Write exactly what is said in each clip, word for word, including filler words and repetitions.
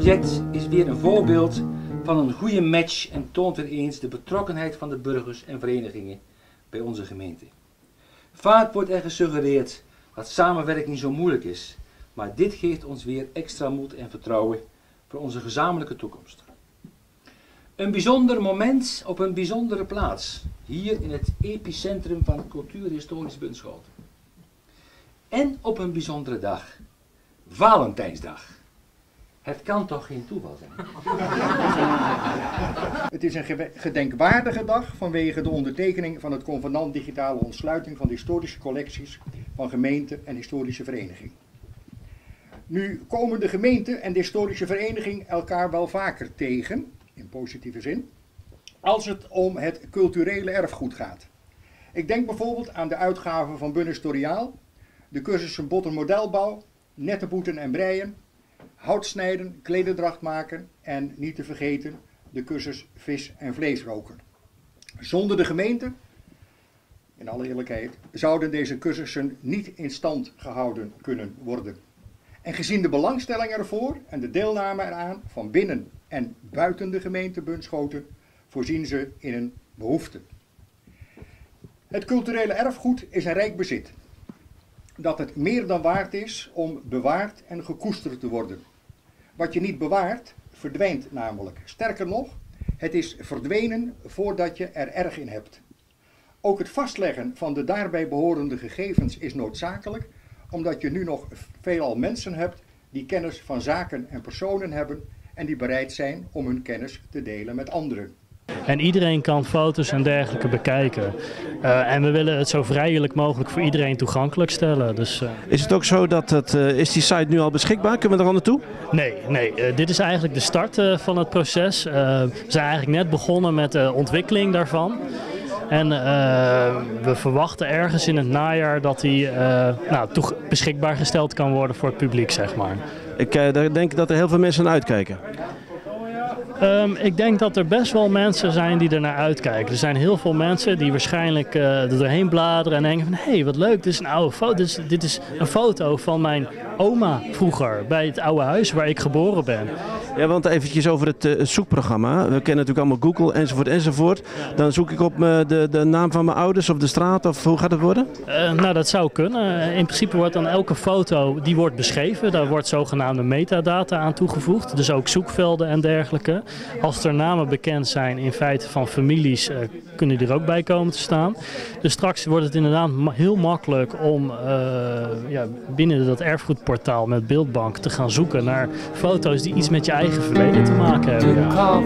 project is weer een voorbeeld van een goede match en toont weer eens de betrokkenheid van de burgers en verenigingen bij onze gemeente. Vaak wordt er gesuggereerd dat samenwerking zo moeilijk is, maar dit geeft ons weer extra moed en vertrouwen voor onze gezamenlijke toekomst. Een bijzonder moment op een bijzondere plaats, hier in het epicentrum van Cultuurhistorisch Bunschoten. En op een bijzondere dag, Valentijnsdag. Het kan toch geen toeval zijn? Het is een gedenkwaardige dag vanwege de ondertekening van het convenant digitale ontsluiting van de historische collecties van gemeente en historische vereniging. Nu komen de gemeente en de historische vereniging elkaar wel vaker tegen, in positieve zin, als het om het culturele erfgoed gaat. Ik denk bijvoorbeeld aan de uitgaven van Bunhistoriaal, de cursussen Botter Modelbouw, Netteboeten en Breien, houtsnijden, klederdracht maken en niet te vergeten de cursus vis- en vleesroken. Zonder de gemeente, in alle eerlijkheid, zouden deze cursussen niet in stand gehouden kunnen worden. En gezien de belangstelling ervoor en de deelname eraan van binnen en buiten de gemeente Bunschoten, voorzien ze in een behoefte. Het culturele erfgoed is een rijk bezit, dat het meer dan waard is om bewaard en gekoesterd te worden. Wat je niet bewaart, verdwijnt namelijk. Sterker nog, het is verdwenen voordat je er erg in hebt. Ook het vastleggen van de daarbij behorende gegevens is noodzakelijk, omdat je nu nog veelal mensen hebt die kennis van zaken en personen hebben en die bereid zijn om hun kennis te delen met anderen. En iedereen kan foto's en dergelijke bekijken. Uh, en we willen het zo vrijelijk mogelijk voor iedereen toegankelijk stellen. Dus, uh... Is het ook zo dat het, uh, is die site nu al beschikbaar? Kunnen we er al naartoe? Nee, nee uh, dit is eigenlijk de start uh, van het proces. Uh, we zijn eigenlijk net begonnen met de ontwikkeling daarvan. En uh, we verwachten ergens in het najaar dat die uh, nou, toch beschikbaar gesteld kan worden voor het publiek, zeg maar. Ik uh, denk dat er heel veel mensen naar uitkijken. Um, ik denk dat er best wel mensen zijn die er naar uitkijken. Er zijn heel veel mensen die waarschijnlijk uh, er doorheen bladeren en denken van hé, hey, wat leuk, dit is een oude foto. Dit is, dit is een foto van mijn oma vroeger bij het oude huis waar ik geboren ben. Ja, want eventjes over het, uh, het zoekprogramma. We kennen natuurlijk allemaal Google enzovoort enzovoort. Dan zoek ik op uh, de, de naam van mijn ouders of de straat of hoe gaat het worden? Uh, nou, dat zou kunnen. In principe wordt dan elke foto die wordt beschreven. Daar wordt zogenaamde metadata aan toegevoegd. Dus ook zoekvelden en dergelijke. Als er namen bekend zijn in feite van families, uh, kunnen die er ook bij komen te staan. Dus straks wordt het inderdaad ma heel makkelijk om uh, ja, binnen dat erfgoedportaal met beeldbank te gaan zoeken naar foto's die iets met je eigen verleden te maken hebben. Ja.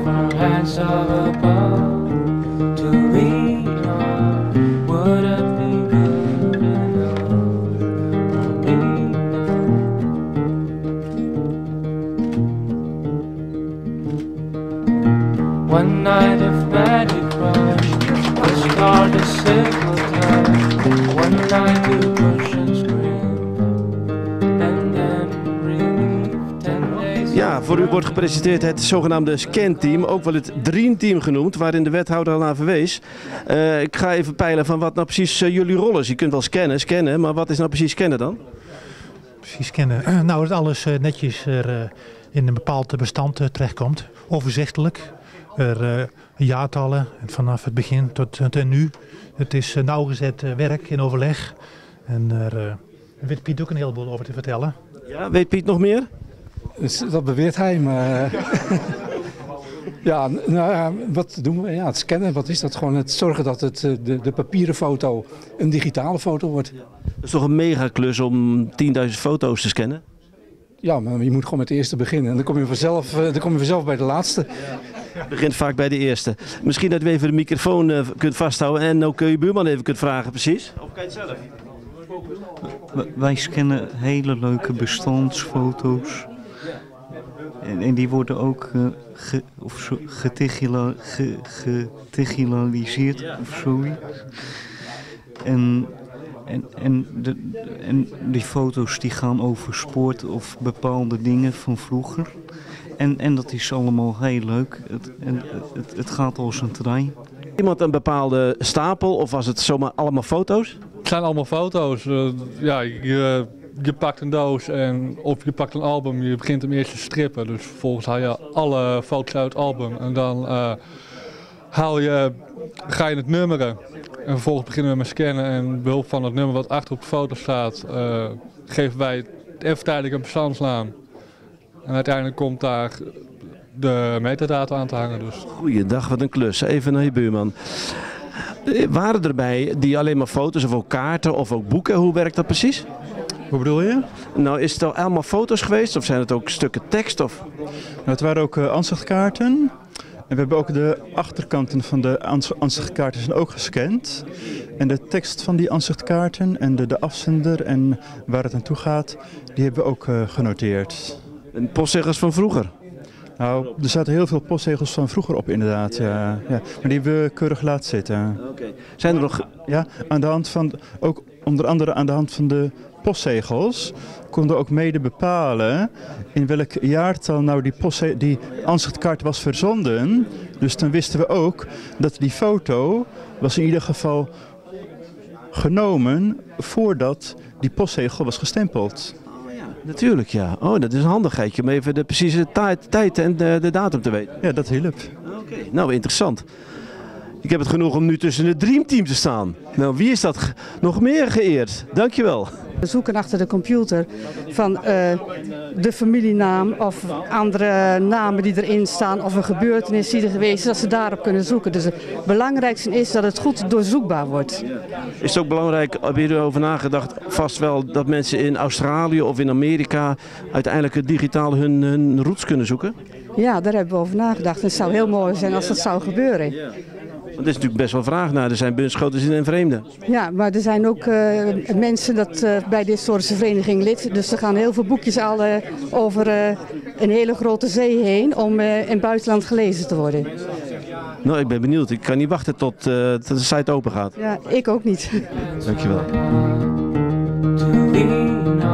One night of magic rush, the start a simple touch. One night to push and scream, and then relief. Ten days. Ja, voor u wordt gepresenteerd het zogenaamde scanteam, ook wel het dreamteam genoemd, waarin de wethouder al aan verwees. Uh, ik ga even peilen van wat nou precies uh, jullie rol is. Je kunt wel scannen, scannen, maar wat is nou precies scannen dan? Precies scannen. Uh, nou, dat alles uh, netjes er, uh, in een bepaald bestand uh, terechtkomt, overzichtelijk. Er uh, jaartallen vanaf het begin tot, tot nu. Het is uh, nauwgezet uh, werk in overleg. En daar uh, weet Piet ook een heleboel over te vertellen. Ja, weet Piet nog meer? Dat beweert hij, maar... ja, nou ja, wat doen we? Ja, het scannen, wat is dat? Gewoon het zorgen dat het, de, de papieren foto een digitale foto wordt. Dat is toch een megaklus om tienduizend foto's te scannen? Ja, maar je moet gewoon met de eerste beginnen. En dan kom je vanzelf, dan kom je vanzelf bij de laatste. Het begint vaak bij de eerste. Misschien dat u even de microfoon uh, kunt vasthouden en ook uh, je buurman even kunt vragen, precies. Of kan je het zelf? Wij scannen hele leuke bestandsfoto's. En, en die worden ook uh, ge, of zo, getigila, ge, getigitaliseerd of zoiets. En, en, en, de, en die foto's die gaan over sport of bepaalde dingen van vroeger. En, en dat is allemaal heel leuk. Het, en, het, het gaat als een trein. Iemand een bepaalde stapel of was het zomaar allemaal foto's? Het zijn allemaal foto's. Uh, ja, je, je pakt een doos en, of je pakt een album, je begint hem eerst te strippen. Dus vervolgens haal je alle foto's uit het album en dan uh, haal je, ga je het nummeren. En vervolgens beginnen we met scannen en behulp van het nummer wat achter op de foto staat, uh, geven wij even tijdelijk een bestandsnaam. En uiteindelijk komt daar de metadata aan te hangen. Dus. Goeiedag, wat een klus. Even naar je buurman. Waren erbij die alleen maar foto's of ook kaarten of ook boeken? Hoe werkt dat precies? Hoe bedoel je? Nou, is het al allemaal foto's geweest of zijn het ook stukken tekst? Of? Nou, het waren ook uh, ansichtkaarten. En we hebben ook de achterkanten van de ansichtkaarten zijn ook gescand. En de tekst van die ansichtkaarten en de, de afzender en waar het naartoe gaat, die hebben we ook uh, genoteerd. En postzegels van vroeger? Nou, er zaten heel veel postzegels van vroeger op inderdaad, ja. ja. Maar die hebben we keurig laten zitten. Okay. Zijn er nog... Ja, aan de hand van, ook onder andere aan de hand van de postzegels konden we ook mede bepalen in welk jaartal nou die, postzeg- die ansichtkaart was verzonden. Dus dan wisten we ook dat die foto was in ieder geval genomen voordat die postzegel was gestempeld. Natuurlijk, ja. Oh, dat is een handigheidje om even de precieze tijd, tijd en de, de datum te weten. Ja, dat hielp. Oké, okay. Nou interessant. Ik heb het genoeg om nu tussen het Dreamteam te staan. Nou, wie is dat ge- nog meer geëerd? Dankjewel. We zoeken achter de computer van uh, de familienaam of andere namen die erin staan of een gebeurtenis die er geweest is, dat ze daarop kunnen zoeken. Dus het belangrijkste is dat het goed doorzoekbaar wordt. Is het ook belangrijk, heb je erover nagedacht, vast wel dat mensen in Australië of in Amerika uiteindelijk digitaal hun, hun roots kunnen zoeken? Ja, daar hebben we over nagedacht. Het zou heel mooi zijn als dat zou gebeuren. Want er is natuurlijk best wel vraag naar. Er zijn bunschoten en vreemden. Ja, maar er zijn ook uh, mensen dat, uh, bij de historische vereniging lid. Dus er gaan heel veel boekjes al uh, over uh, een hele grote zee heen om uh, in het buitenland gelezen te worden. Nou, ik ben benieuwd. Ik kan niet wachten tot, uh, tot de site open gaat. Ja, ik ook niet. Dankjewel.